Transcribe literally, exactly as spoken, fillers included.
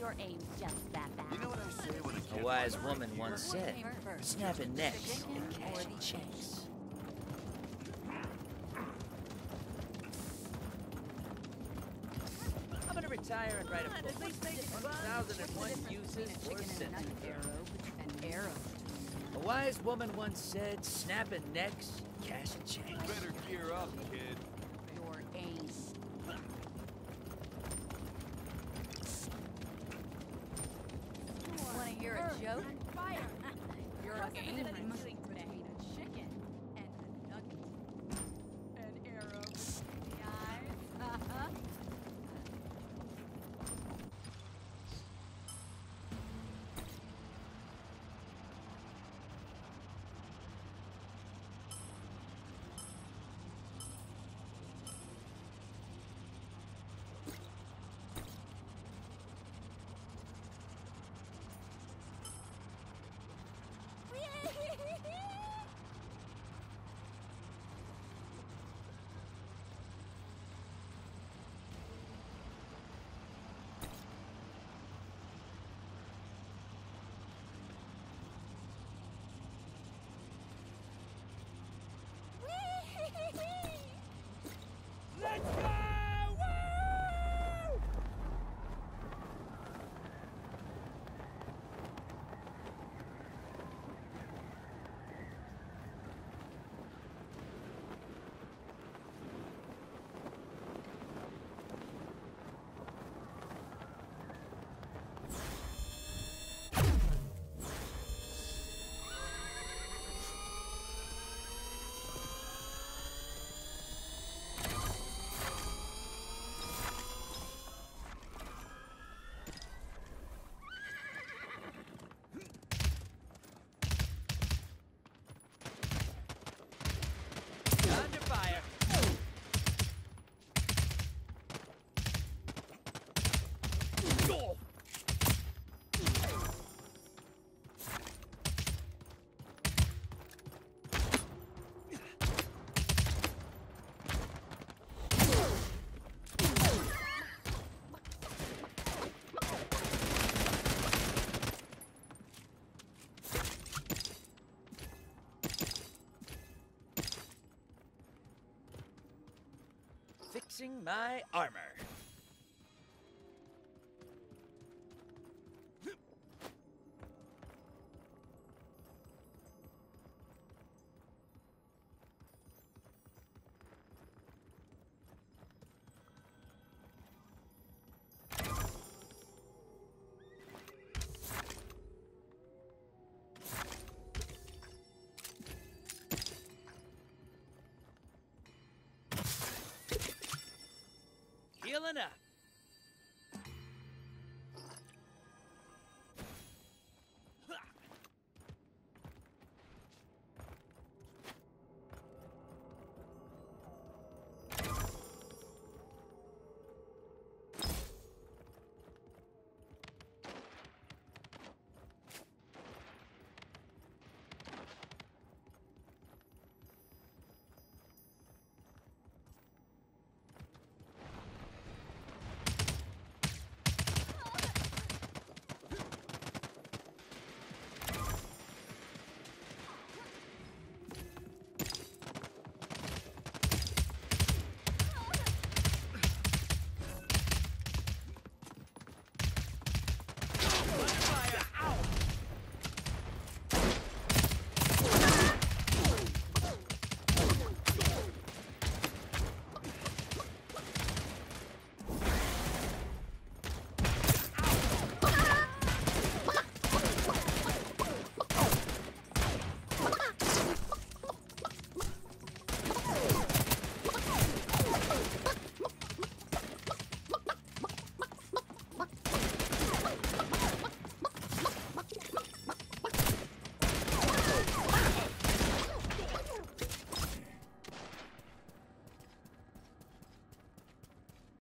your aim's just that bad. You know what I say when a kid A wise wants woman to once hear? said, snapping necks and cashing checks. I'm gonna retire and write a book. one thousand one uses for sentences. An arrow. A wise woman once said, snapping necks, cashing checks. Better gear up, kid. Your aim. Want to hear a joke? Fire. Your aim must be a chicken and a nugget. An arrow in the eyes. Uh-huh. Let's go! Woo! Under fire. Fixing my armor.